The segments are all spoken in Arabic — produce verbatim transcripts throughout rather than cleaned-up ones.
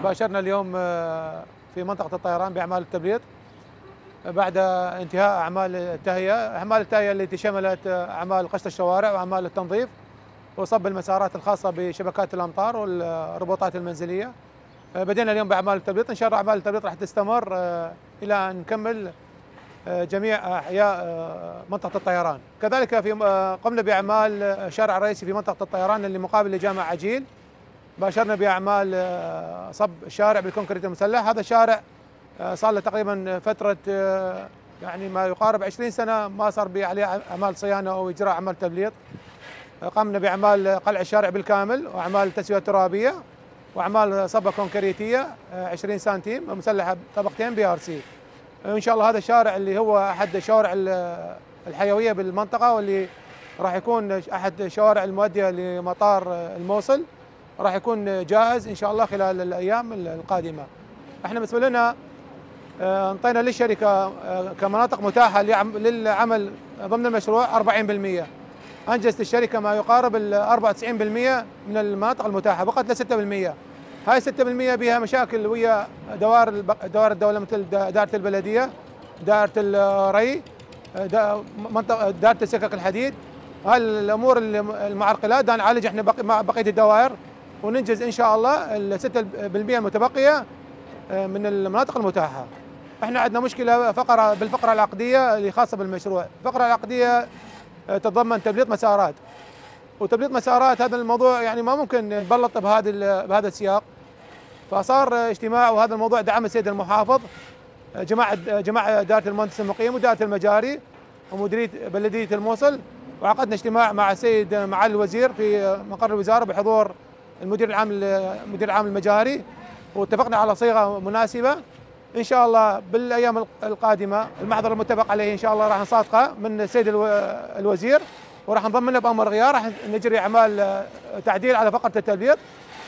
باشرنا اليوم في منطقة الطيران بأعمال التبليط بعد انتهاء أعمال التهيئة. أعمال التهيئة التي شملت أعمال قشط الشوارع وأعمال التنظيف وصب المسارات الخاصة بشبكات الأمطار والربوطات المنزلية. بدينا اليوم بأعمال التبليط، إن شاء الله أعمال التبليط راح تستمر إلى أن نكمل جميع أحياء منطقة الطيران. كذلك في قمنا بأعمال الشارع الرئيسي في منطقة الطيران اللي مقابل لجامع عجيل. باشرنا بأعمال صب الشارع بالكونكريت المسلح. هذا الشارع صار له تقريبا فترة يعني ما يقارب عشرين سنة ما صار به عليه أعمال صيانة أو إجراء أعمال تبليط. قمنا بأعمال قلع الشارع بالكامل وأعمال تسوية ترابية وأعمال صبة كونكريتية عشرين سنتيم مسلحة طبقتين بي ار سي. إن شاء الله هذا الشارع اللي هو أحد الشوارع الحيوية بالمنطقة واللي راح يكون أحد الشوارع المؤدية لمطار الموصل، راح يكون جاهز إن شاء الله خلال الأيام القادمة. احنا بالنسبة لنا انطينا للشركة كمناطق متاحة للعمل ضمن المشروع أربعين بالمئة. أنجزت الشركة ما يقارب ال أربعة وتسعين بالمئة من المناطق المتاحة، بقت ل ستة بالمئة. هاي ستة بالمئة بها مشاكل ويا دوائر دوائر الدولة مثل دائرة البلدية، دائرة الري، منطقة دائرة السكك الحديد. هاي الأمور المعرقلات دا نعالج احنا مع بقية الدوائر وننجز إن شاء الله ال ستة بالمئة المتبقية من المناطق المتاحة. احنا عندنا مشكلة فقرة بالفقرة العقدية اللي خاصة بالمشروع. الفقرة العقدية تتضمن تبليط مسارات، وتبليط مسارات هذا الموضوع يعني ما ممكن نبلط بهذا بهذا السياق. فصار اجتماع وهذا الموضوع دعم السيد المحافظ، جماعة جماعة دائرة المهندس المقيم ودائرة المجاري ومديرية بلدية الموصل، وعقدنا اجتماع مع السيد معالي الوزير في مقر الوزارة بحضور المدير العام المدير العام المجاري، واتفقنا على صيغة مناسبة. إن شاء الله بالأيام القادمة المحضر المتفق عليه إن شاء الله راح نصادقه من السيد الوزير وراح نضمنه بأمر غيار. راح نجري أعمال تعديل على فقرة التبليط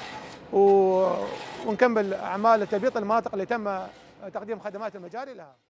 ونكمل أعمال التبليط المناطق اللي تم تقديم خدمات المجاري لها.